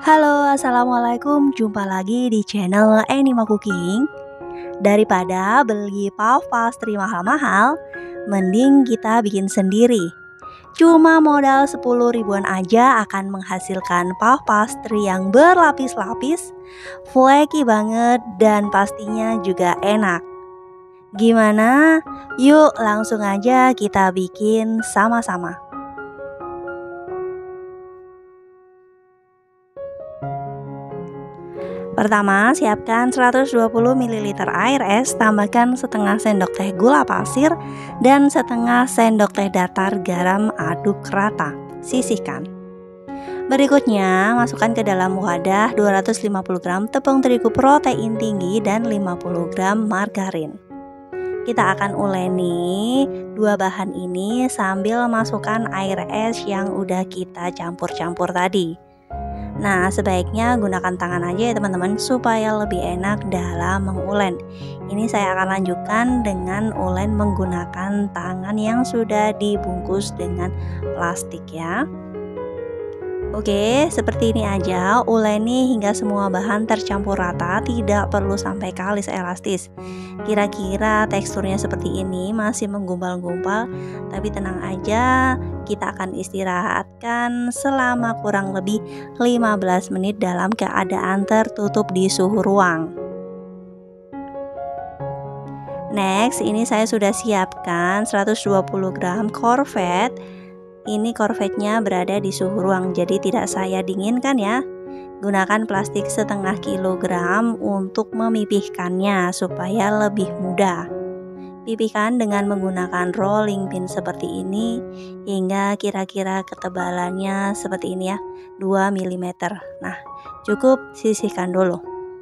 Halo, assalamualaikum. Jumpa lagi di channel Anima Cooking. Daripada beli puff pastry mahal-mahal, mending kita bikin sendiri. Cuma modal 10 ribuan aja akan menghasilkan puff pastry yang berlapis-lapis, flaky banget, dan pastinya juga enak. Gimana? Yuk langsung aja kita bikin sama-sama. Pertama, siapkan 120 ml air es, tambahkan setengah sendok teh gula pasir dan setengah sendok teh datar garam, aduk rata. Sisihkan. Berikutnya, masukkan ke dalam wadah 250 gram tepung terigu protein tinggi dan 50 gram margarin. Kita akan uleni dua bahan ini sambil masukkan air es yang udah kita campur-campur tadi. Nah, sebaiknya gunakan tangan aja ya teman-teman, supaya lebih enak dalam mengulen. Ini saya akan lanjutkan dengan ulen menggunakan tangan yang sudah dibungkus dengan plastik ya. Oke, seperti ini aja, uleni hingga semua bahan tercampur rata, tidak perlu sampai kalis elastis. Kira-kira teksturnya seperti ini, masih menggumpal-gumpal, tapi tenang aja, kita akan istirahatkan selama kurang lebih 15 menit dalam keadaan tertutup di suhu ruang. Next, ini saya sudah siapkan 120 gram korvet. Ini korvetnya berada di suhu ruang, jadi tidak saya dinginkan ya. Gunakan plastik setengah kilogram untuk memipihkannya supaya lebih mudah. Pipihkan dengan menggunakan rolling pin seperti ini hingga kira-kira ketebalannya seperti ini ya, 2 mm. Nah, cukup sisihkan dulu.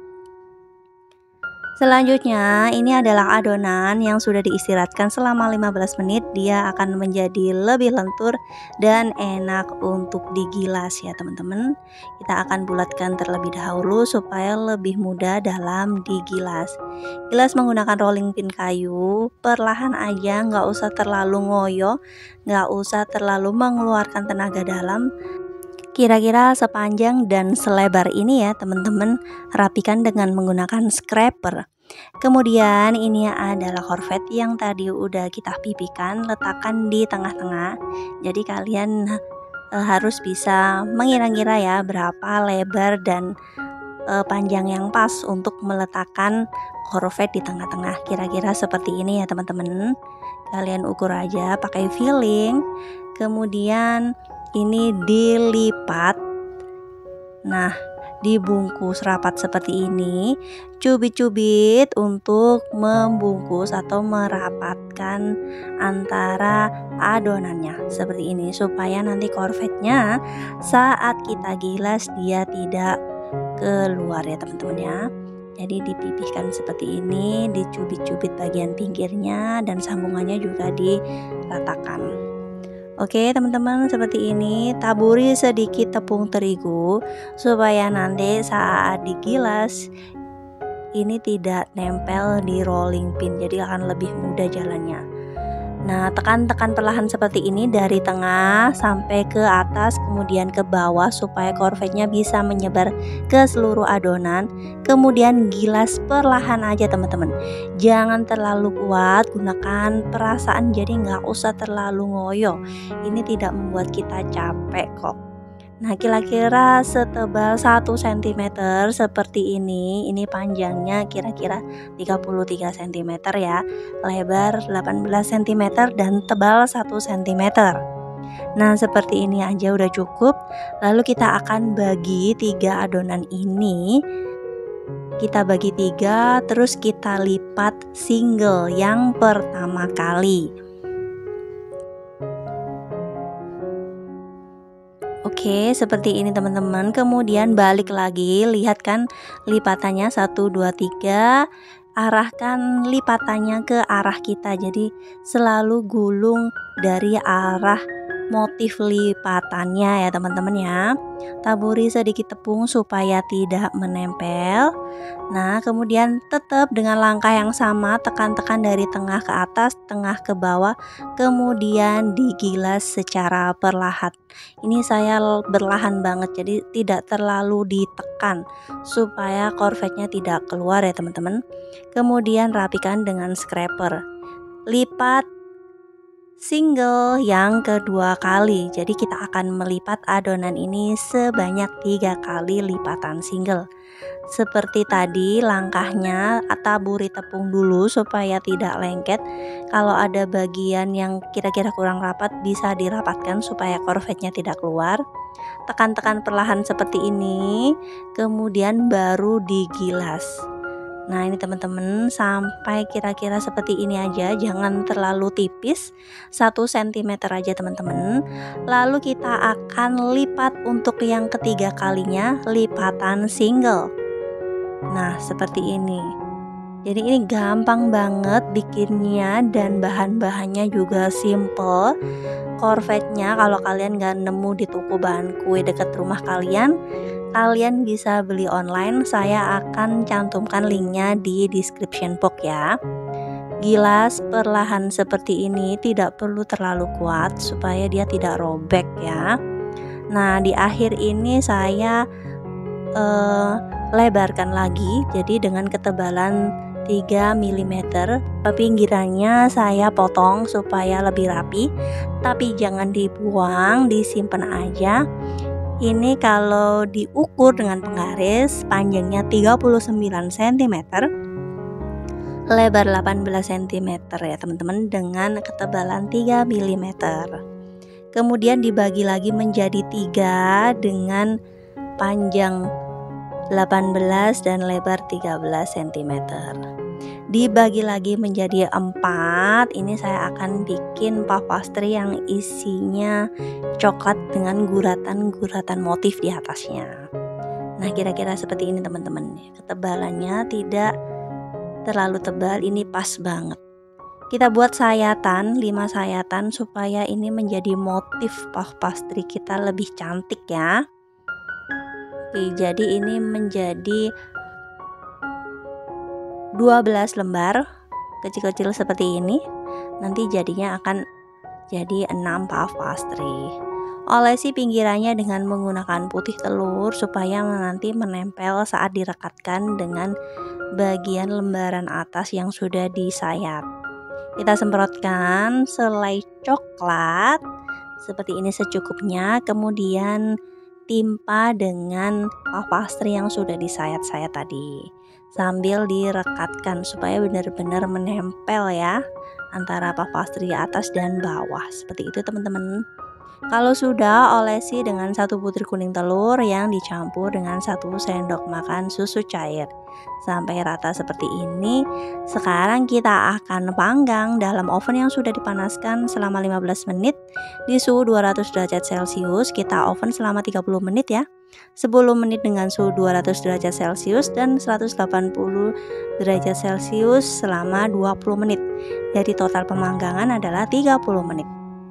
Selanjutnya, ini adalah adonan yang sudah diistirahatkan selama 15 menit. Dia akan menjadi lebih lentur dan enak untuk digilas ya teman-teman. Kita akan bulatkan terlebih dahulu supaya lebih mudah dalam digilas. Gilas menggunakan rolling pin kayu, perlahan aja, nggak usah terlalu ngoyo, nggak usah terlalu mengeluarkan tenaga dalam. Kira-kira sepanjang dan selebar ini ya teman-teman, rapikan dengan menggunakan scraper. Kemudian ini adalah korvet yang tadi udah kita pipihkan, letakkan di tengah-tengah. Jadi kalian harus bisa mengira-ngira ya berapa lebar dan panjang yang pas untuk meletakkan korvet di tengah-tengah. Kira-kira seperti ini ya teman-teman. Kalian ukur aja pakai filling. Kemudian ini dilipat, nah dibungkus rapat seperti ini, cubit-cubit untuk membungkus atau merapatkan antara adonannya seperti ini, supaya nanti korvetnya saat kita gilas dia tidak keluar ya teman-teman ya. Jadi dipipihkan seperti ini, dicubit-cubit bagian pinggirnya dan sambungannya juga diratakan. Oke teman-teman, seperti ini. Taburi sedikit tepung terigu supaya nanti saat digilas ini tidak nempel di rolling pin, jadi akan lebih mudah jalannya. Nah, tekan-tekan perlahan seperti ini dari tengah sampai ke atas, kemudian ke bawah supaya korvetnya bisa menyebar ke seluruh adonan. Kemudian gilas perlahan aja teman-teman. Jangan terlalu kuat, gunakan perasaan, jadi nggak usah terlalu ngoyo. Ini tidak membuat kita capek kok. Nah, kira-kira setebal 1 cm seperti ini panjangnya kira-kira 33 cm ya, lebar 18 cm dan tebal 1 cm. Nah, seperti ini aja udah cukup. Lalu kita akan bagi 3 adonan ini. Kita bagi 3, terus kita lipat single yang pertama kali. Oke, seperti ini teman-teman. Kemudian balik lagi, lihat kan lipatannya 1 2 3. Arahkan lipatannya ke arah kita. Jadi selalu gulung dari arah motif lipatannya ya teman-teman ya. Taburi sedikit tepung supaya tidak menempel. Nah, kemudian tetap dengan langkah yang sama, tekan-tekan dari tengah ke atas, tengah ke bawah, kemudian digilas secara perlahan. Ini saya berlahan banget, jadi tidak terlalu ditekan supaya korvetnya tidak keluar ya teman-teman. Kemudian rapikan dengan scraper. Lipat single yang kedua kali, jadi kita akan melipat adonan ini sebanyak 3 kali lipatan single. Seperti tadi langkahnya, taburi tepung dulu supaya tidak lengket. Kalau ada bagian yang kira-kira kurang rapat bisa dirapatkan supaya korvetnya tidak keluar. Tekan-tekan perlahan seperti ini, kemudian baru digilas. Nah ini teman-teman, sampai kira-kira seperti ini aja, jangan terlalu tipis, 1 cm aja teman-teman. Lalu kita akan lipat untuk yang ketiga kalinya, lipatan single. Nah seperti ini. Jadi ini gampang banget bikinnya dan bahan-bahannya juga simple. Korvetnya kalau kalian gak nemu di toko bahan kue dekat rumah kalian bisa beli online. Saya akan cantumkan linknya di description box ya. Gilas perlahan seperti ini, tidak perlu terlalu kuat supaya dia tidak robek ya. Nah di akhir ini saya lebarkan lagi, jadi dengan ketebalan 3 mm. Pinggirannya saya potong supaya lebih rapi, tapi jangan dibuang, disimpan aja. Ini kalau diukur dengan penggaris, panjangnya 39 cm, lebar 18 cm ya teman-teman, dengan ketebalan 3 mm. Kemudian dibagi lagi menjadi 3 dengan panjang 18 dan lebar 13 cm. Dibagi lagi menjadi 4. Ini saya akan bikin puff pastry yang isinya coklat dengan guratan-guratan motif di atasnya. Nah kira-kira seperti ini teman-teman. Ketebalannya tidak terlalu tebal, ini pas banget. Kita buat sayatan, 5 sayatan supaya ini menjadi motif puff pastry kita lebih cantik ya. Oke, jadi ini menjadi 12 lembar kecil-kecil seperti ini. Nanti jadinya akan jadi 6 puff pastry. Olesi pinggirannya dengan menggunakan putih telur supaya nanti menempel saat direkatkan dengan bagian lembaran atas yang sudah disayat. Kita semprotkan selai coklat seperti ini secukupnya, kemudian timpa dengan puff pastry yang sudah disayat-sayat tadi, sambil direkatkan supaya benar-benar menempel ya antara puff pastry atas dan bawah. Seperti itu teman-teman. Kalau sudah, olesi dengan 1 butir kuning telur yang dicampur dengan 1 sendok makan susu cair sampai rata seperti ini. Sekarang kita akan panggang dalam oven yang sudah dipanaskan selama 15 menit di suhu 200 derajat Celcius. Kita oven selama 30 menit ya. 10 menit dengan suhu 200 derajat Celcius dan 180 derajat Celcius selama 20 menit. Jadi total pemanggangan adalah 30 menit.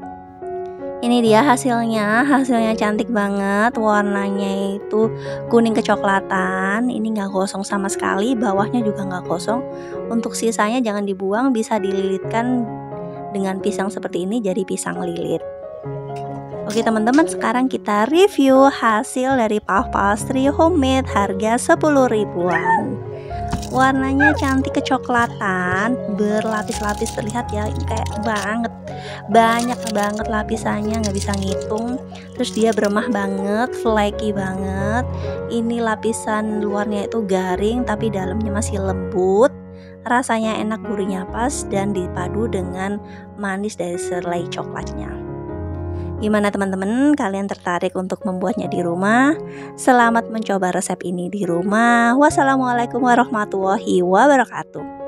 Ini dia hasilnya cantik banget, warnanya itu kuning kecoklatan. Ini nggak gosong sama sekali, bawahnya juga nggak gosong. Untuk sisanya jangan dibuang, bisa dililitkan dengan pisang seperti ini jadi pisang lilit. Oke teman-teman, sekarang kita review hasil dari puff pastry homemade harga 10 ribuan. Warnanya cantik kecoklatan, berlapis-lapis, terlihat ya, ini kayak banyak banget lapisannya, nggak bisa ngitung. Terus dia beremah banget, flaky banget. Ini lapisan luarnya itu garing tapi dalamnya masih lembut. Rasanya enak, gurihnya pas, dan dipadu dengan manis dari selai coklatnya. Gimana teman-teman, kalian tertarik untuk membuatnya di rumah? Selamat mencoba resep ini di rumah. Wassalamualaikum warahmatullahi wabarakatuh.